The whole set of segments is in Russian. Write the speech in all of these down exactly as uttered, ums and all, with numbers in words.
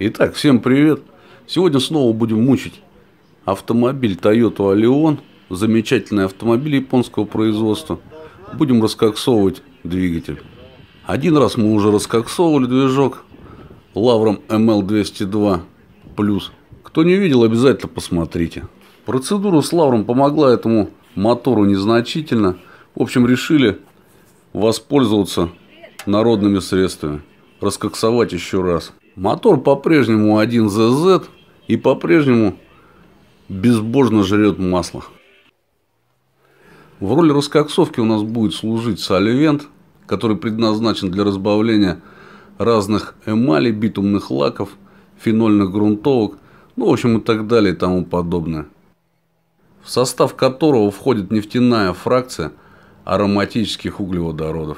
Итак, всем привет! Сегодня снова будем мучить автомобиль Toyota Allion. Замечательный автомобиль японского производства. Будем раскоксовывать двигатель. Один раз мы уже раскоксовывали движок Lavrom эм эл двести два плюс. Кто не видел, обязательно посмотрите. Процедура с Lavrom помогла этому мотору незначительно. В общем, решили воспользоваться народными средствами. Раскоксовать еще раз. Мотор по-прежнему один зет зет и по-прежнему безбожно жрет масло. В роли раскоксовки у нас будет служить сольвент, который предназначен для разбавления разных эмалей, битумных лаков, фенольных грунтовок, ну, в общем, и так далее и тому подобное. В состав которого входит нефтяная фракция ароматических углеводородов.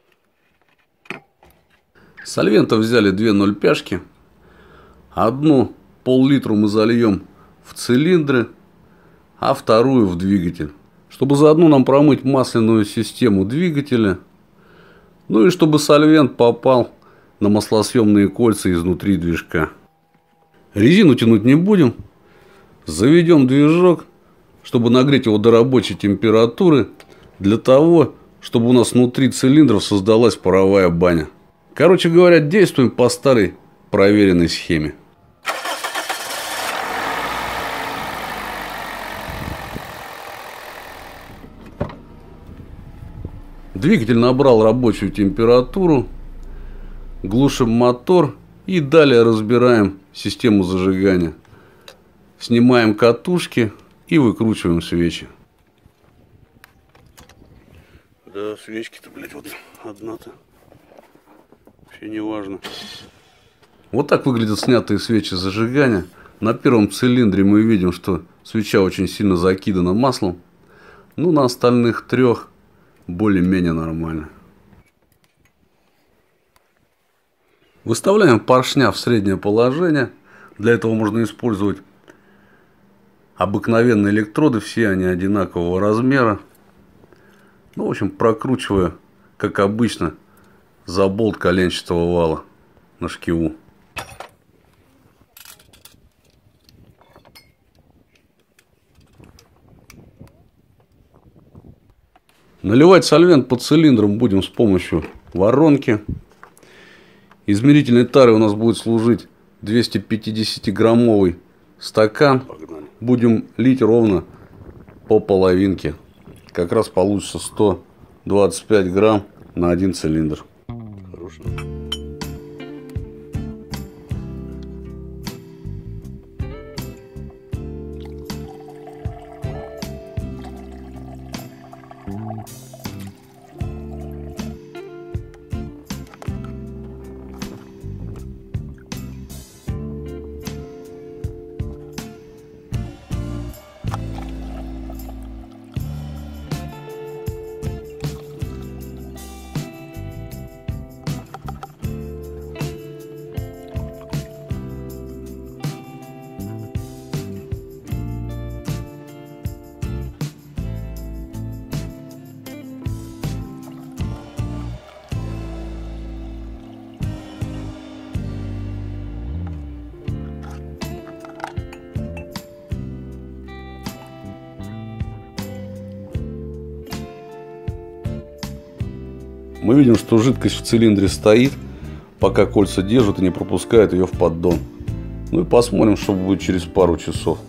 Сольвента взяли две ноль-пяшки. Одну пол-литру мы зальем в цилиндры, а вторую в двигатель. Чтобы заодно нам промыть масляную систему двигателя. Ну и чтобы сольвент попал на маслосъемные кольца изнутри движка. Резину тянуть не будем. Заведем движок, чтобы нагреть его до рабочей температуры. Для того, чтобы у нас внутри цилиндров создалась паровая баня. Короче говоря, действуем по старой проверенной схеме. Двигатель набрал рабочую температуру. Глушим мотор и далее разбираем систему зажигания. Снимаем катушки и выкручиваем свечи. Да, свечки-то, блядь, вот одна-то. Вообще не важно. Вот так выглядят снятые свечи зажигания. На первом цилиндре мы видим, что свеча очень сильно закидана маслом. Ну, на остальных трех более-менее нормально. Выставляем поршня в среднее положение. Для этого можно использовать обыкновенные электроды. Все они одинакового размера. Ну, в общем, прокручивая, как обычно, за болт коленчатого вала на шкиву. Наливать сольвент по цилиндрам будем с помощью воронки. Измерительной тарой у нас будет служить двести пятидесятиграммовый стакан. Погнали. Будем лить ровно по половинке. Как раз получится сто двадцать пять грамм на один цилиндр. Хорошо. Мы видим, что жидкость в цилиндре стоит, пока кольца держат и не пропускают ее в поддон. Ну и посмотрим, что будет через пару часов.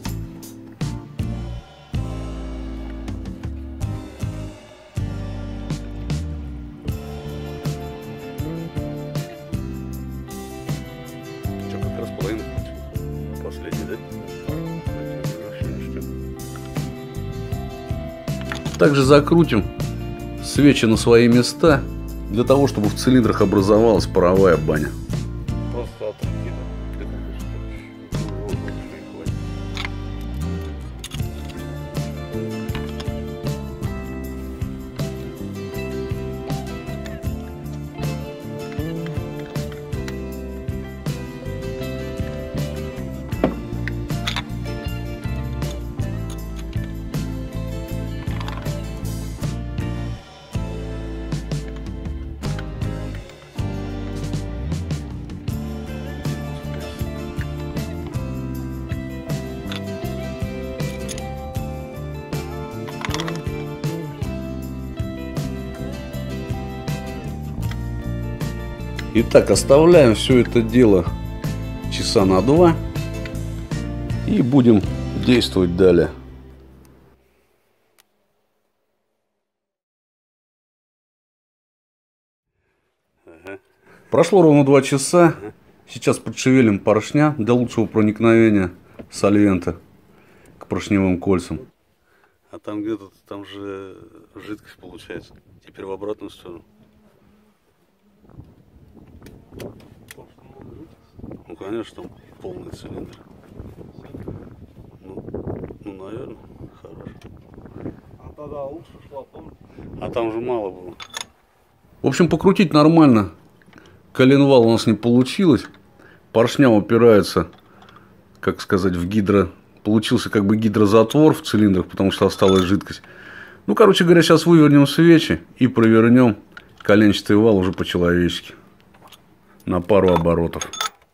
Что, как раз половина последний, да? Также закрутим свечи на свои места, для того, чтобы в цилиндрах образовалась паровая баня. Просто от руки, Итак, оставляем все это дело часа на два и будем действовать далее. Прошло ровно два часа. Сейчас подшевелим поршня для лучшего проникновения сольвента к поршневым кольцам. А там где-то, там же жидкость получается. Теперь в обратную сторону. Ну, конечно, там полный цилиндр. Ну, ну наверное, хорошо. А тогда лучше шла, помню. А там же мало было. В общем, покрутить нормально. Коленвал у нас не получилось. Поршня упирается, как сказать, в гидро. Получился как бы гидрозатвор в цилиндрах, потому что осталась жидкость. Ну, короче говоря, сейчас вывернем свечи и провернем коленчатый вал уже по-человечески. На пару оборотов.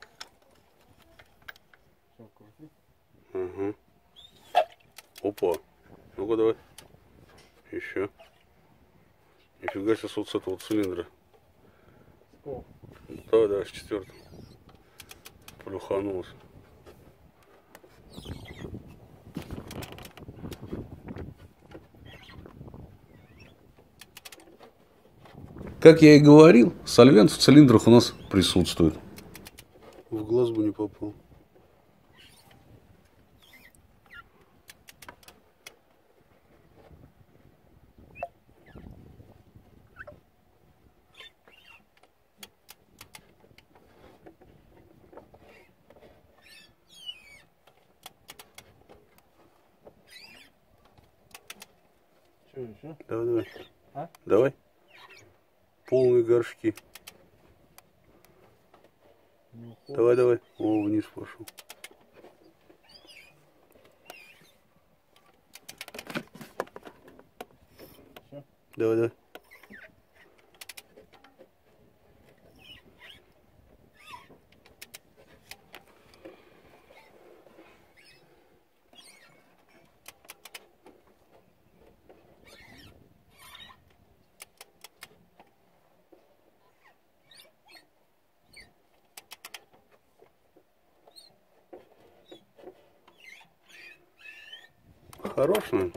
Угу. Опа. Ну-ка давай. Еще. Нифига себе, вот с этого цилиндра. О. Давай, давай, с четвертым. Плюханулся. Как я и говорил, сольвент в цилиндрах у нас присутствует. В глаз бы не попал. Что еще? Давай, давай. А? Давай. Полные горшки. Давай, давай. О, вниз пошел. Все? Давай, давай. Хорошо.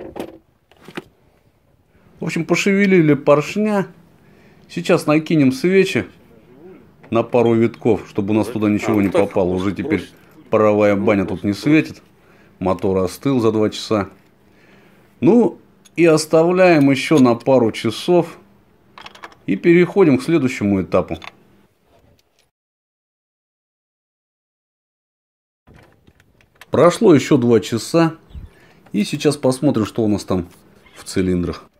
В общем, пошевелили поршня. Сейчас накинем свечи на пару витков, чтобы у нас туда ничего не попало. Уже теперь паровая баня тут не светит. Мотор остыл за два часа. Ну и оставляем еще на пару часов. И переходим к следующему этапу. Прошло еще два часа. И сейчас посмотрим, что у нас там в цилиндрах.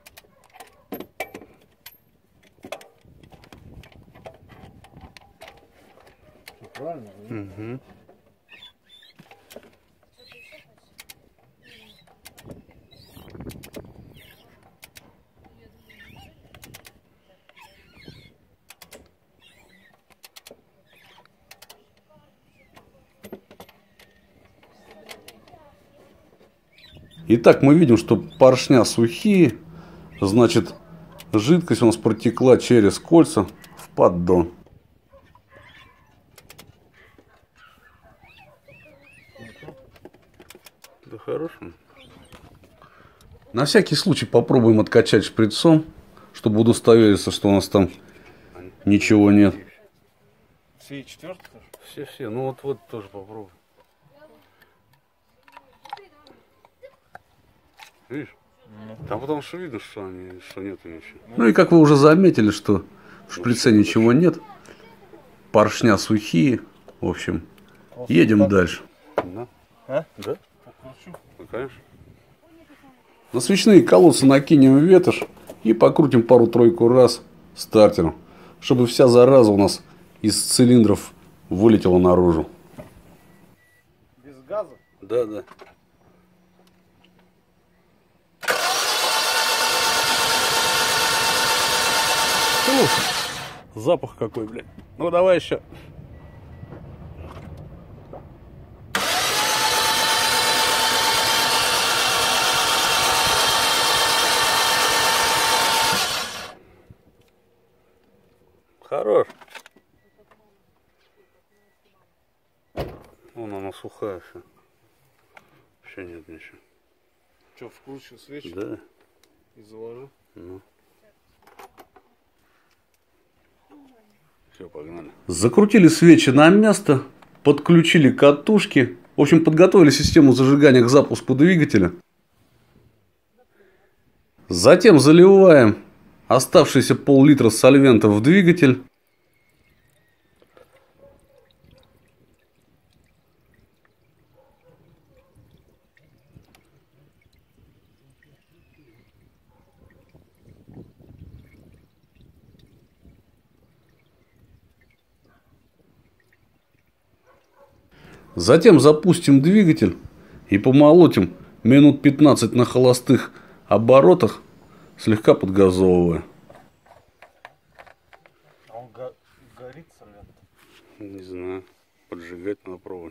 Правильно? Угу. Итак, мы видим, что поршня сухие, значит, жидкость у нас протекла через кольца в поддон. Да хорошо. На всякий случай попробуем откачать шприцом, чтобы удостовериться, что у нас там ничего нет. Все четвертый тоже? Все-все, ну вот вот тоже попробуй. Видишь? Там потому что видно, что, они, что нету ничего. Ну и как вы уже заметили, что в шприце ничего нет. Поршня сухие. В общем, едем дальше. Да? А? Да? Покручу. Ну, конечно. На свечные колодцы накинем ветошь и покрутим пару-тройку раз стартером, чтобы вся зараза у нас из цилиндров вылетела наружу. Без газа? Да, да. Ух, запах какой, блядь. Ну давай еще. Хорош. Вон она сухая все. Вообще нет ничего. Что, вкручу свечи? Да. И заложу? Ну. Все, погнали. Закрутили свечи на место, подключили катушки. В общем, подготовили систему зажигания к запуску двигателя. Затем заливаем оставшиеся пол-литра сольвента в двигатель. Затем запустим двигатель и помолотим минут пятнадцать на холостых оборотах, слегка подгазовывая. А он го горит сольвент? Не знаю. Поджигать надо пробовать.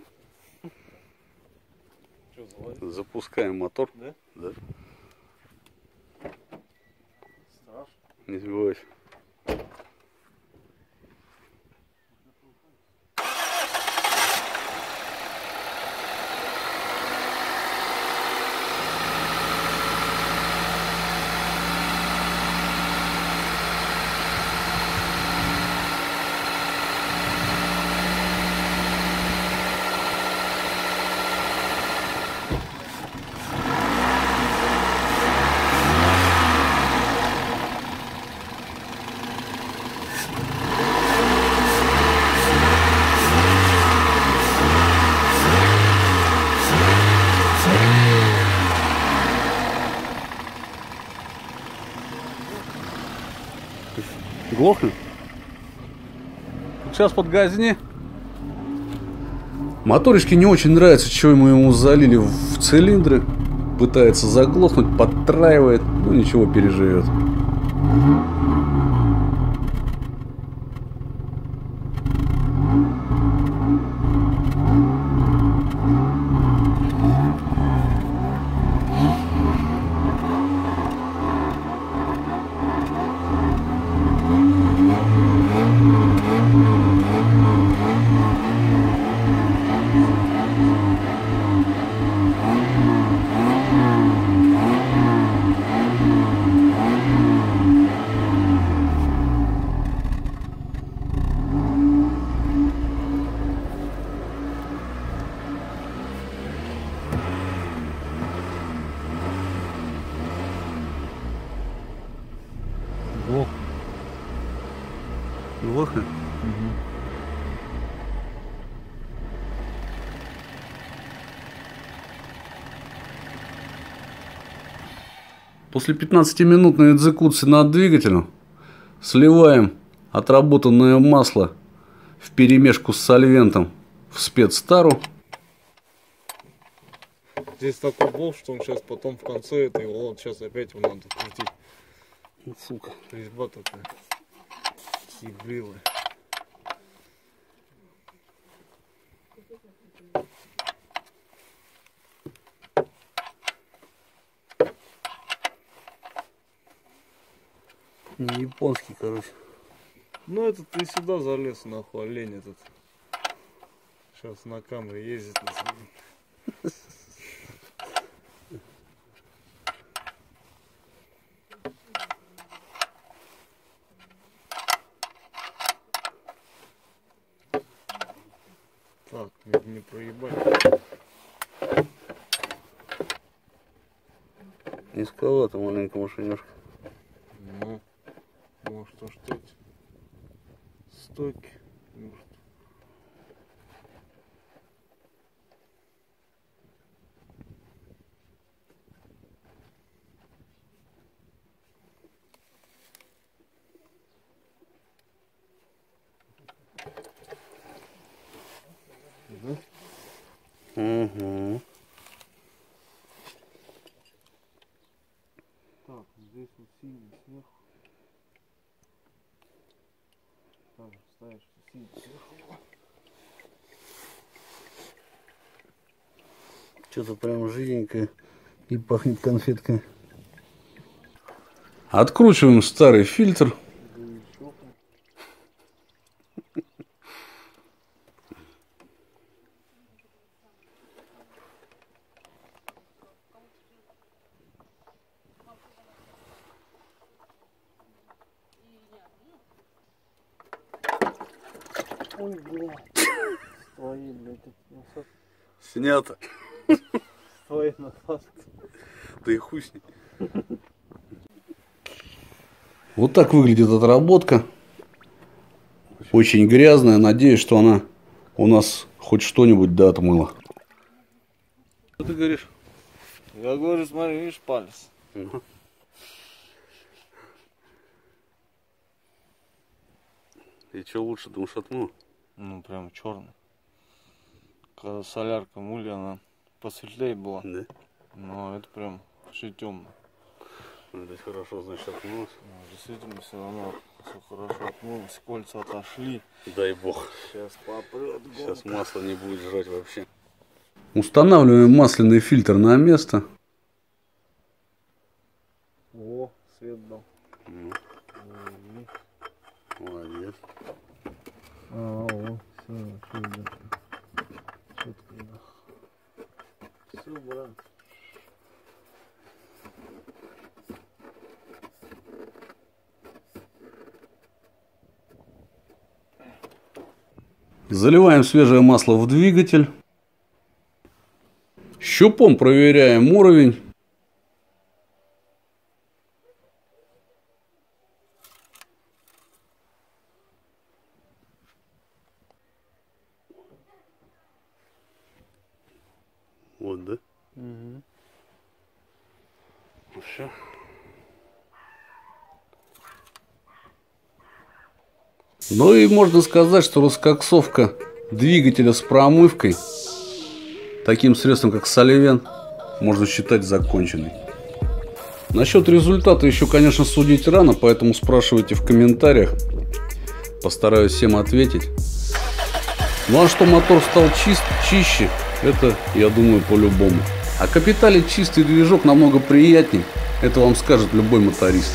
Что, заводить? Запускаем мотор. Да? Да. Страшно. Не сбивайся. Глохнет? Сейчас подгазни. Моторишке не очень нравится, что мы ему залили в цилиндры. Пытается заглохнуть, подтраивает. Ну ничего, переживет. Глох. Глохнет? Угу. После пятнадцатиминутной экзекуции над двигателем сливаем отработанное масло вперемешку с сольвентом в спецтару. Здесь такой болт, что он сейчас потом в конце это его, вот сейчас опять его надо крутить. Сука. Резьба такая. Сибрилая. Не японский, короче. Ну этот ты сюда залез, нахуй, олень этот. Сейчас на камере ездит на себе. Так, не, не проебать. Низковато маленько машинёшка. Ну, может, а что эти стойки, может. Угу. Угу. Так, здесь вот синий сверху. Так, ставишь синий сверху. Что-то прям жиденькое и пахнет конфеткой. Откручиваем старый фильтр. Ой, блядь. Твои, блядь, насадки. Снято. Твои насадки. Да и хуй с ней. Вот так выглядит отработка. Очень грязная. Надеюсь, что она у нас хоть что-нибудь да отмыла. Что ты говоришь? Я говорю, смотри, видишь палец. Угу. И что лучше, думаешь, отмыла? Ну, прям черный. Когда солярка мули, она посветлее была. Да. Но это прям все темно. Это хорошо, значит, отмылось. Ну, действительно, все равно все хорошо отмылось, кольца отошли. Дай бог. Сейчас попрет. Сейчас масло не будет жрать вообще. Устанавливаем масляный фильтр на место. О, свет дал. Ну. Молодец. А, о, все, все, да. Четко, да. Все, брат. Заливаем свежее масло в двигатель. Щупом проверяем уровень. Вот, да? Угу. Ну, все. Ну и можно сказать, что раскоксовка двигателя с промывкой таким средством, как Соливен, можно считать законченной. Насчет результата еще, конечно, судить рано, поэтому спрашивайте в комментариях. Постараюсь всем ответить. Ну а что мотор стал чист, чище, это, я думаю, по-любому. А Капитали чистый движок намного приятней. Это вам скажет любой моторист.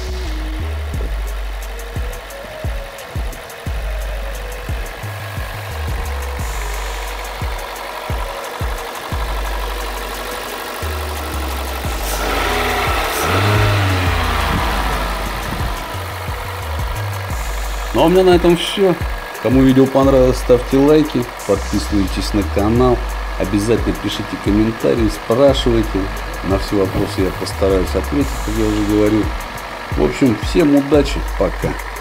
Ну а у меня на этом все. Кому видео понравилось, ставьте лайки, подписывайтесь на канал, обязательно пишите комментарии, спрашивайте. На все вопросы я постараюсь ответить, как я уже говорил. В общем, всем удачи, пока.